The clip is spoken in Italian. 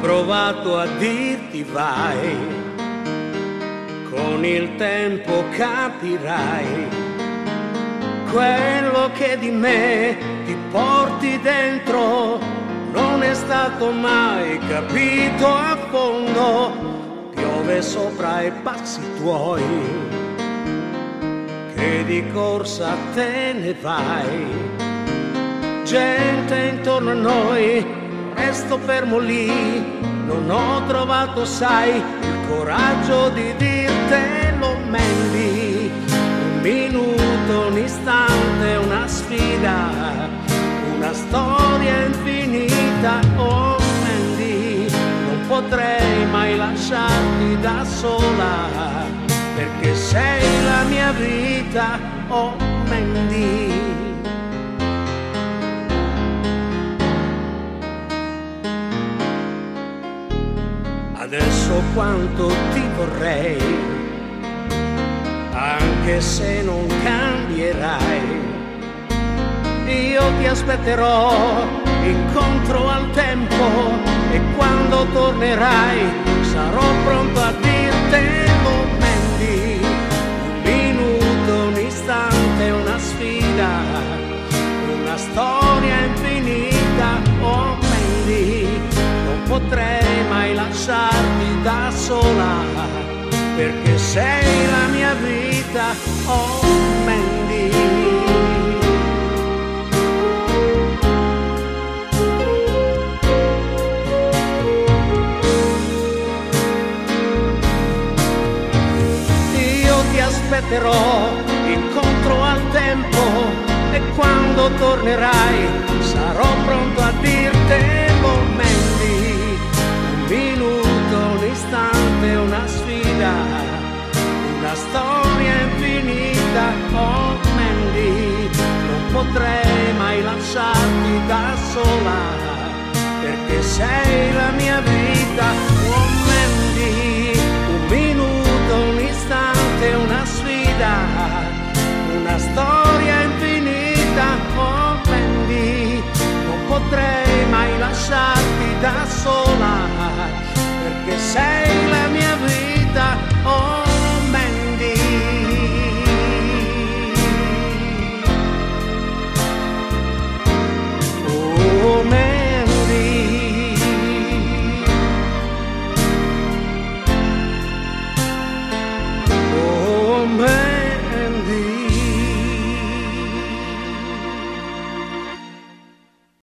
provato a dirti vai, con il tempo capirai quello che di me ti porti dentro non è stato mai capito a fondo. Piove sopra i passi tuoi, che di corsa te ne vai. Gente intorno a noi, resto fermo lì, non ho trovato, sai, il coraggio di dirtelo, Mandy. Un minuto, un istante, una sfida, una storia infinita, oh Mandy. Non potrei mai lasciarti da sola, perché sei la mia vita, oh Mandy. Adesso quanto ti vorrei, anche se non cambierai. Io ti aspetterò incontro al tempo, e quando tornerai sarò pronto a dirtelo, Mandy. Un minuto, un istante, una sfida, una storia infinita, oh Mandy. Non potrei mai lasciarti da sola, perché sei la mia vita, oh Mandy. Io ti aspetterò incontro al tempo, e quando tornerai sarò pronto a dirtelo, Mandy. Un minuto, un istante, una sfida, una storia infinita, oh Mandy. Non potrei mai lasciarti da sola, perché sei la mia vita, oh Mandy. Un minuto, un istante, una sfida, una storia infinita, oh Mandy. Non potrei mai lasciarti da sola,